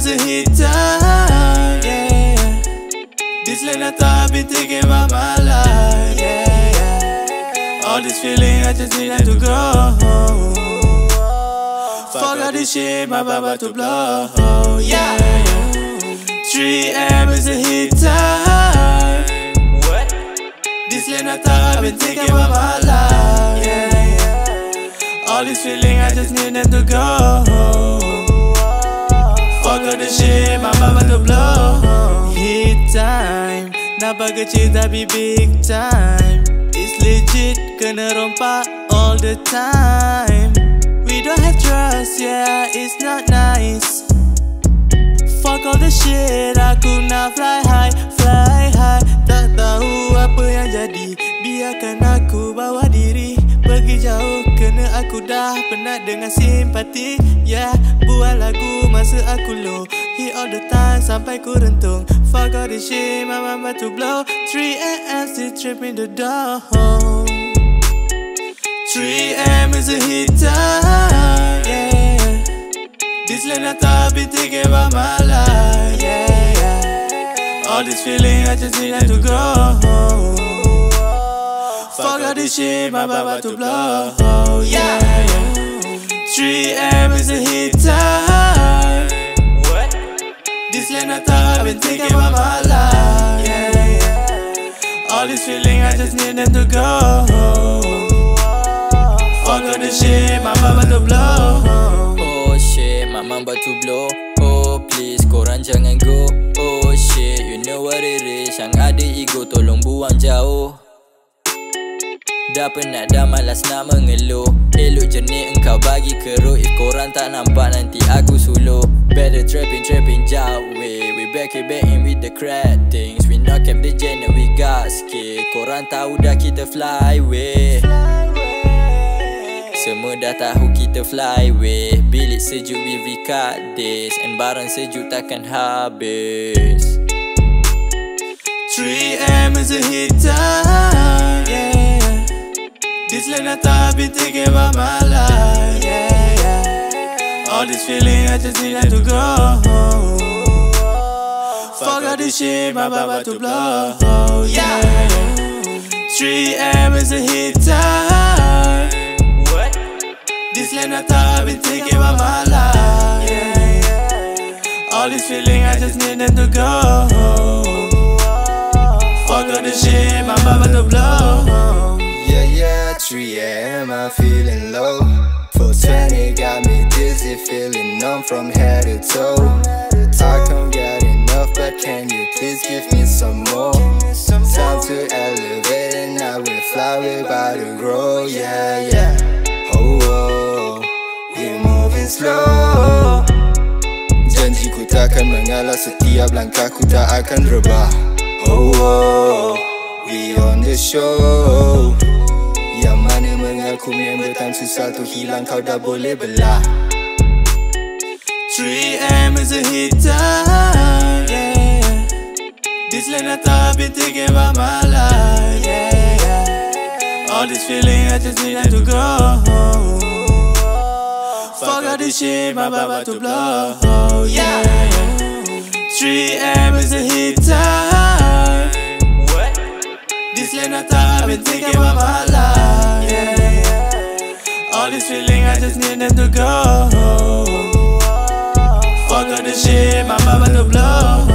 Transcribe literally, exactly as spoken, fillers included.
is a hit time, yeah, yeah. This late night I've been thinking about my life, yeah, yeah. All this feeling, I just need it to go. Fuck all this shit, my vibe about to blow, yeah, yeah. three A M is a hit time. What? This late night I've been thinking about my life, yeah, yeah. All this feeling, I just need them to go. Fuck all this shit, my vibe about to blow. Hit time, nampak kecil tapi big time. It's legit, kena rompak all the time. We don't have trust, yeah, it's not nice. Fuck all the shit, aku nak fly high, fly high. Tak tahu apa yang jadi, biarkan aku bawa diri pergi jauh, kena aku dah penat dengan simpati. Yeah, buat lagu masa aku low, hit all the time sampai ku rentung. Fuck all this shit, my mind about to blow. three A M still tripping the door. three A M is a hit time, yeah. This late night I've been thinking about my life, yeah, yeah. All this feeling, I just need it to go. Fuck all this shit, my vibe about to blow, yeah, yeah. three A M is a hit time. What? This late night I've been thinking about my life, yeah, yeah. All this feeling, I just need them to go. Fuck all this shit, my vibe about to blow. Oh shit, my mind about to blow. Oh please, korang jangan go. Oh shit, you know what it is. Yang ada ego tolong buang jauh. Dah penat dah malas nak mengeluh. Elok jernih engkau bagi keruk. If korang tak nampak nanti aku suluh. Better trapping trapping jauh way. We back here backing with the crack things. We not kept the gen and we got scared. Korang tahu dah kita fly way. Semua dah tahu kita fly way. Bilik sejuk we record this. And barang sejuk takkan habis. three A M is a hit time, yeah. This late night I've been thinking about my life, yeah, yeah. All this feeling, I just need it to go. Fuck all this shit, my vibe about to blow, yeah, yeah. three A M is a hit time. What? This late night I've been thinking about my life, yeah, yeah. All this feeling, I just need it to go. Fuck all this shit, my vibe about to blow. Yeah, yeah, three A M I'm feeling low. four twenty got me dizzy, feeling numb from head to toe. I can't get enough, but can you please give me some more? Time to elevate and now we fly, we about to grow, yeah, yeah. Oh, oh, we're moving slow. Janjiku takkan mengalah, setiap langkahku tak akan rebah. Oh, oh, we on the show. Yang mana mengaku member time susah tu hilang, kau dah boleh belah. three A M is a hit time, yeah. This late night I've been thinking about my life, yeah, yeah. All this feeling, I just need it to go. Fuck all this shit, my vibe about to blow, yeah, yeah. three A M is a hit time. What? This late night I've been thinking about my life, yeah, yeah. All this feeling, I just need them to go. Fuck all this shit, my vibe about to blow.